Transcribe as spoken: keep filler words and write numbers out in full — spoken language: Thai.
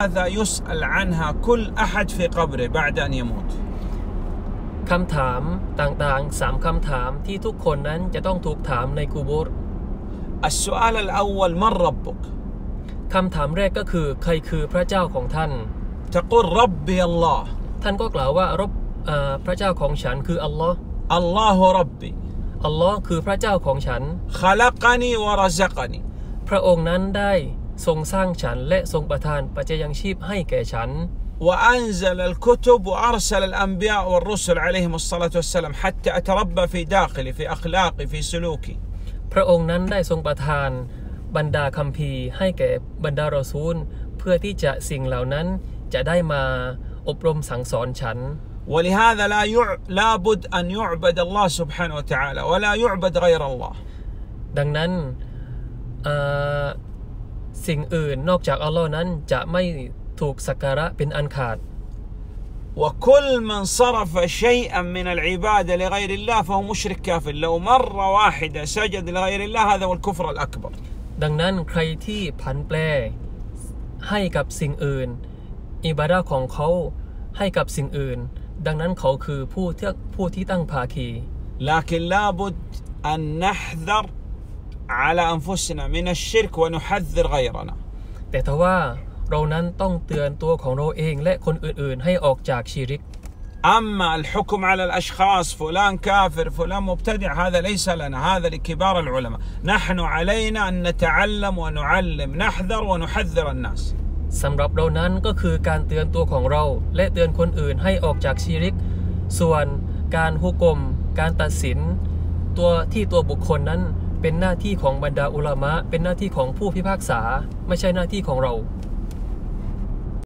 هذا يسأل عنها كل أحد في قبره بعد أن يموت คำถามต่างๆสามคำถามที่ทุกคนนั้นจะต้องถูกถามในกูโบร์ السؤال الأول من ربك คำถามแรกก็คือใครคือพระเจ้าของท่าน تقول ربي الله ท่านก็กล่าวว่ารบพระเจ้าของฉันคืออัลลอฮ์ الله ربي อัลลอฮ์คือพระเจ้าของฉัน خلقني ورزقني พระองค์นั้นได้ทรงสร้างฉันและทรงประทานปัจจัยยังชีพให้แก่ฉัน وأنزل الكتب وأرسل الأنبياء والرسل عليهم الصلاة والسلام حتى أتربى في داخلي في أخلاقي في سلوكي พระองค์นั้นได้ทรงประทานบรรดาคัมภีร์ให้แก่บรรดารอซูลเพื่อที่จะสิ่งเหล่านั้นจะได้มาอบรมสั่งสอนฉัน ولهذا لا يع... لابد أن يعبد الله سبحانه وتعالى ولا يعبد غير الله ดังนั้นสิ่งอื่นนอกจากอัลลอฮ์นั้นจะไม่ถูกสักการะเป็นอันขาด وكل من صرف شيئا من العبادة لغير الله فهو مشرك كافر لو مرة واحدة سجد لغير الله هذا هو الكفر الأكبر ดังนั้นใครที่ผันแปรให้กับสิ่งอื่นอิบาดะห์ของเขาให้กับสิ่งอื่นดังนั้นเขาคือผู้ที่ผู้ที่ตั้งภาคี لكن لابد أن نحذر على أنفسنا من الشرك ونحذر غيرنا แต่ทว่าเรานั้นต้องเตือนตัวของเราเองและคนอื่นๆให้ออกจากชิริก أما الحكم على الأشخاص فلان كافر فلان مبتدع هذا ليس لنا هذا لكبار العلماء نحن علينا أن نتعلم ونعلم نحذر ونحذر الناس สำหรับเรานั้นก็คือการเตือนตัวของเราและเตือนคนอื่นให้ออกจากชิริกส่วนการฮุกมการตัดสินตัวที่ตัวบุคคลนั้นเป็นหน้าที่ของบรรดาอุลามะเป็นหน้าที่ของผู้พิพากษาไม่ใช่หน้าที่ของเรา